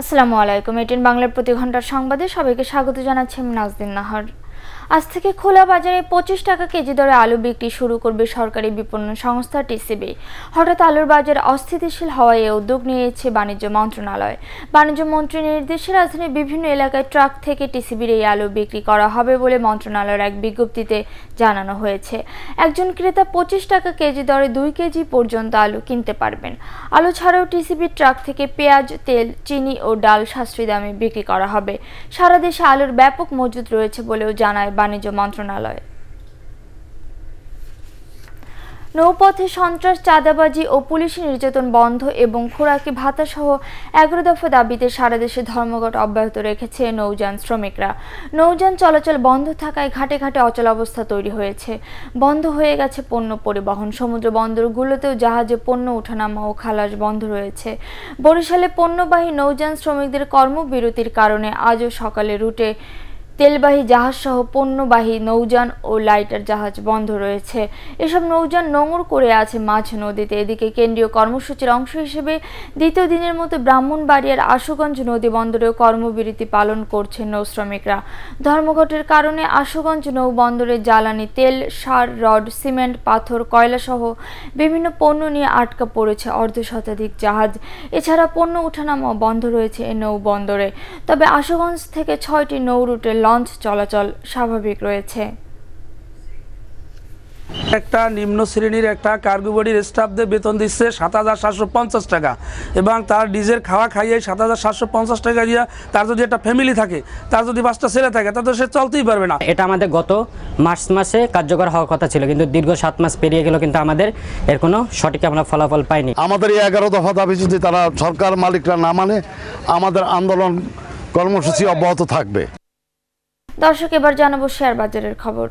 আসসালামু আলাইকুম। এটিএন বাংলার প্রতি ঘন্টার সংবাদে সবাইকে স্বাগত জানাচ্ছি আমি নাজদিন নাহার। আজ থেকে খোলা বাজারে 25 টাকা কেজি দরে আলু বিক্রি শুরু করবে সরকারি বিপণন সংস্থা টিসিবি। হঠাৎ আলুর বাজার অস্থিতিশীল হওয়ায় এই উদ্যোগ নিয়েছে বাণিজ্য মন্ত্রণালয়। বাণিজ্য মন্ত্রীর নির্দেশে রাজধানীর বিভিন্ন এলাকায় ট্রাক থেকে টিসিবির এই আলু বিক্রি করা হবে বলে মন্ত্রণালয়ের এক বিজ্ঞপ্তিতে জানানো হয়েছে। একজন ক্রেতা 25 টাকা কেজি দরে 2 কেজি পর্যন্ত আলু কিনতে পারবেন। আলু ছাড়াও টিসিবির ট্রাক থেকে পেঁয়াজ, তেল, চিনি ও ডাল সাশ্রয়ী দামে বিক্রি করা হবে। সারা দেশে আলুর ব্যাপক মজুদ রয়েছে বলেও জানায় বাণিজ্য মন্ত্রণালয়। নৌপথে সন্ত্রাস, চাঁদাবাজি ও পুলিশি নির্যাতন বন্ধ এবং খোরাকি ভাতা সহ 11 দফা দাবিতে সারা দেশে ধর্মঘট অব্যাহত রেখেছে নৌযান শ্রমিকরা। নৌযান চলাচল বন্ধ থাকায় ঘাটে ঘাটে অচলাবস্থা তৈরি হয়েছে। বন্ধ হয়ে গেছে পণ্য পরিবহন। সমুদ্র বন্দরগুলোতেও জাহাজে পণ্য ওঠানামা ও খালাস বন্ধ রয়েছে। বরিশালে পণ্যবাহী নৌযান শ্রমিকদের কর্মবিরতির কারণে আজও সকালে রুটে তেলবাহী জাহাজ সহ পণ্যবাহী নৌযান ও লাইটার জাহাজ বন্ধ রয়েছে। এসব নৌযান নোঙর করে আছে মাঝ নদীতে। এদিকে কেন্দ্রীয় কর্মসূচির অংশ হিসেবে দ্বিতীয় দিনের মতো ব্রাহ্মণবাড়িয়ার আশুগঞ্জ নদী বন্দরেও কর্মবিরতি পালন করছে নৌ শ্রমিকরা। ধর্মঘটের কারণে আশুগঞ্জ নৌ বন্দরে জ্বালানি তেল, সার, রড, সিমেন্ট, পাথর, কয়লা সহ বিভিন্ন পণ্য নিয়ে আটকা পড়েছে অর্ধশতাধিক জাহাজ। এছাড়া পণ্য ওঠানামা বন্ধ রয়েছে এই নৌ বন্দরে। তবে আশুগঞ্জ থেকে 6টি নৌ রুটে লঞ্চ চলাচল স্বাভাবিক রয়েছে। একটা নিম্ন শ্রেণীর একটা কার্গো বডির স্টাফদের বেতন দিচ্ছে ৭৭৫০ টাকা এবং তার ডিজেল খাওয়া খাইয়ে ৭৭৫০ টাকা দিয়ে তার যদি একটা ফ্যামিলি থাকে, তার যদি 5টা ছেলে থাকে, তাহলে সে চলতেই পারবে না। এটা আমাদের গত মার্চ মাসে কার্যকর হওয়ার কথা ছিল, কিন্তু দীর্ঘ 7 মাস পেরিয়ে গেল, কিন্তু আমাদের এর কোনো সঠিক আমরা ফলাফল পাইনি। আমাদের এই 11 দফা দাবি যদি তারা সরকার মালিকরা না মানে, আমাদের আন্দোলন কর্মসূচি অব্যাহত থাকবে। দর্শক, এবার জানাবো শেয়ার বাজারের খবর।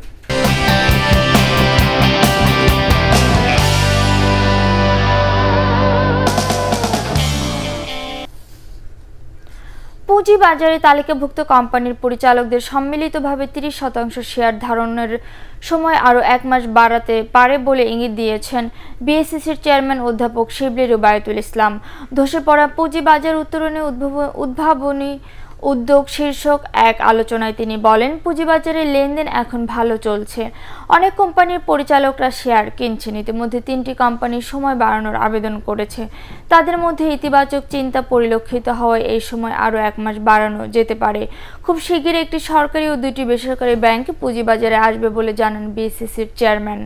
পুঁজি বাজারে তালিকাভুক্ত কোম্পানির পরিচালকদের সম্মিলিতভাবে 30% শেয়ার ধারণের সময় আরও 1 মাস বাড়াতে পারে বলে ইঙ্গিত দিয়েছেন বিএসসিসির চেয়ারম্যান অধ্যাপক শিবলী রুবায়েতুল ইসলাম। ধসে পড়া পুঁজি বাজার উত্তরণে উদ্ভাবনী উদ্যোগ শীর্ষক এক আলোচনায় তিনি বলেন, পুঁজিবাজারের লেনদেন এখন ভালো চলছে। অনেক কোম্পানির পরিচালকরা শেয়ার কিনছেন। ইতিমধ্যে 3টি কোম্পানির সময় বাড়ানোর আবেদন করেছে। তাদের মধ্যে ইতিবাচক চিন্তা পরিলক্ষিত হওয়ায় এই সময় আরও 1 মাস বাড়ানো যেতে পারে। খুব শিগগিরই একটি সরকারি ও 2টি বেসরকারি ব্যাংক পুঁজিবাজারে আসবে বলে জানান বিএসসিসির chairman.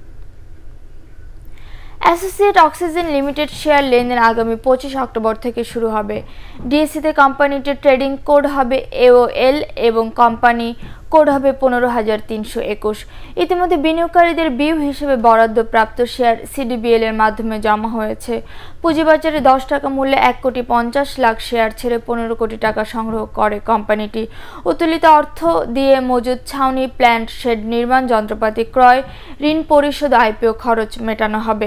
Associate Oxygen Limited share লেনদেন আগামী 25 অক্টোবর থেকে শুরু হবে। ডিএসসিতে কোম্পানিটির ট্রেডিং কোড হবে AOL এবং কোম্পানি কোড হবে 15321। ইতিমধ্যে বিনিয়োগকারীদের বিউ হিসেবে বরাদ্দপ্রাপ্ত শেয়ার CDBL এর মাধ্যমে জমা হয়েছে। পুঁজিবাজারে 10 টাকা মূল্যে 1,50,00,000 শেয়ার ছেড়ে 15 কোটি টাকা সংগ্রহ করে কোম্পানিটি। উত্তোলিত অর্থ দিয়ে মজুদ ছাউনি, প্ল্যান্ট, শেড নির্মাণ, যন্ত্রপাতি ক্রয়, ঋণ পরিশোধ, IPO খরচ মেটানো হবে।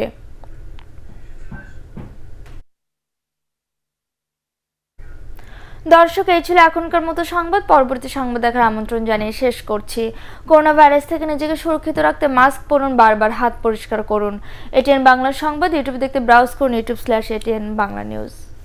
দর্শক, এই ছিল এখনকার মতো সংবাদ। পরবর্তী সংবাদ দেখার আমন্ত্রণ জানিয়ে শেষ করছি। করোনা ভাইরাস থেকে নিজেকে সুরক্ষিত রাখতে মাস্ক পরুন, বারবার হাত পরিষ্কার করুন। ATN বাংলা সংবাদ ইউটিউবে দেখতে ব্রাউজ করুন youtube/ATN বাংলা নিউজ।